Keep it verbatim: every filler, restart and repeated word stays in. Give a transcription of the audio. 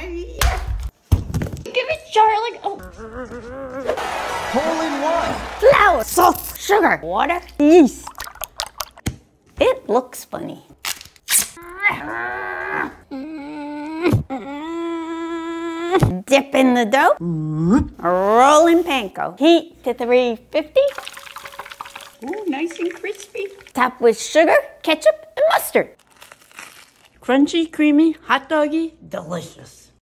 Yeah. Give it, Charlie. Oh. Hole in one. Flour, salt, sugar, water, yeast. It looks funny. Dip in the dough. Roll in panko. Heat to three fifty. Ooh, nice and crispy. Top with sugar, ketchup, and mustard. Crunchy, creamy, hot doggy, delicious.